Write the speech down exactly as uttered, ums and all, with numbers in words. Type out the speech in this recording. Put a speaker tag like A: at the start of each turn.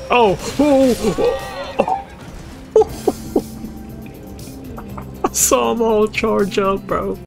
A: Oh! Oh! I saw them all charge up, bro.